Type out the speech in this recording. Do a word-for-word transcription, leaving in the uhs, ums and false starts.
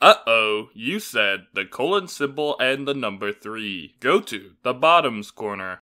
Uh-oh, you said the colon symbol and the number three. Go to the bottoms corner.